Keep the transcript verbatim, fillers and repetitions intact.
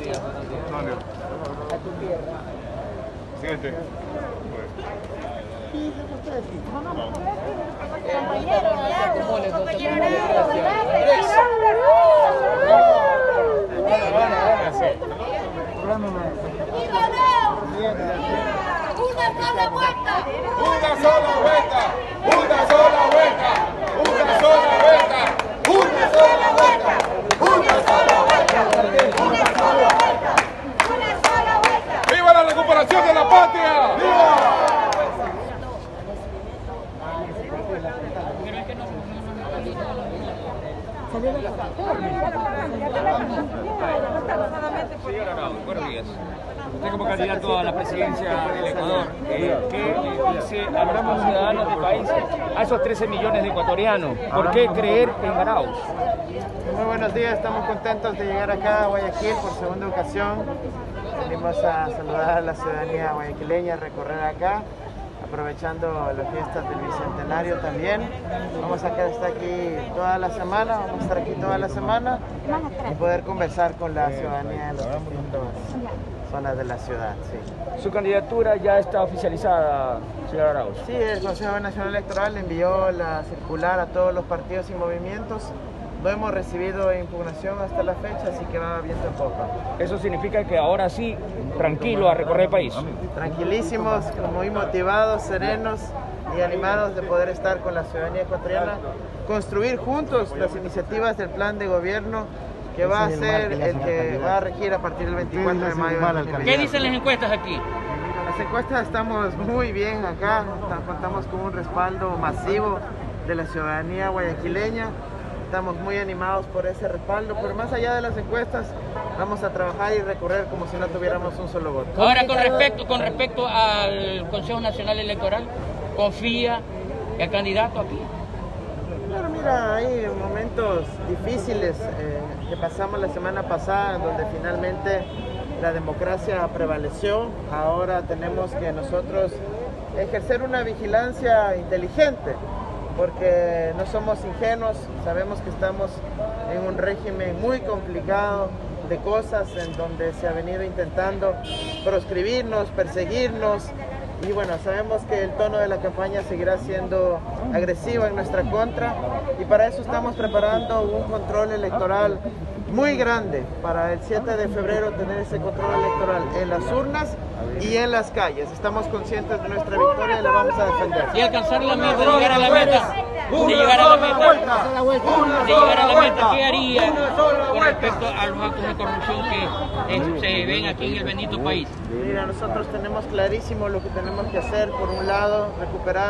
días, buenos días. Antonio. A tu tierra. Siguiente. Sí, eso ustedes sí. Compañero, compañero, compañero. Gracias. ¡Una sola vuelta! Una sola vuelta, una sola vuelta, una sola vuelta, una sola vuelta, una sola vuelta, ¡Una sola vuelta! ¡Una sola vuelta! ¡Viva la recuperación de la patria! ¡Viva! Señor Arauz, buenos días. Usted como candidato a la presidencia del Ecuador, eh, ¿qué dice a los ciudadanos del país, a esos trece millones de ecuatorianos? ¿Por qué creer en Arauz? Muy buenos días, estamos contentos de llegar acá a Guayaquil por segunda ocasión. Venimos a saludar a la ciudadanía guayaquileña, recorrer acá, aprovechando las fiestas del Bicentenario también. Vamos a estar aquí toda la semana, vamos a estar aquí toda la semana y poder conversar con la ciudadanía de las distintas zonas de la ciudad. Sí. Su candidatura ya está oficializada, señor Arauz. Sí, el Consejo Nacional Electoral envió la circular a todos los partidos y movimientos. No hemos recibido impugnación hasta la fecha, así que va viento en popa. Eso significa que ahora sí, tranquilo, a recorrer el país. Tranquilísimos, muy motivados, serenos y animados de poder estar con la ciudadanía ecuatoriana, construir juntos las iniciativas del plan de gobierno que va a ser el que va a regir a partir del veinticuatro de mayo. ¿Qué dicen las encuestas aquí? Las encuestas estamos muy bien acá, contamos con un respaldo masivo de la ciudadanía guayaquileña. Estamos muy animados por ese respaldo, pero más allá de las encuestas vamos a trabajar y recorrer como si no tuviéramos un solo voto. Ahora con respecto, con respecto al Consejo Nacional Electoral, ¿confía el candidato aquí? Claro, mira, hay momentos difíciles eh, que pasamos la semana pasada, donde finalmente la democracia prevaleció. Ahora tenemos que nosotros ejercer una vigilancia inteligente, porque no somos ingenuos, sabemos que estamos en un régimen muy complicado de cosas en donde se ha venido intentando proscribirnos, perseguirnos, y bueno, sabemos que el tono de la campaña seguirá siendo agresivo en nuestra contra, y para eso estamos preparando un control electoral muy grande para el siete de febrero, tener ese control electoral en las urnas y en las calles. Estamos conscientes de nuestra victoria y la vamos a defender. Y alcanzar la meta, de llegar a la meta, de llegar a la meta, de llegar a la meta, ¿qué haría con respecto a los actos de corrupción que eh, se ven aquí en el bendito país? Mira, nosotros tenemos clarísimo lo que tenemos que hacer. Por un lado, recuperar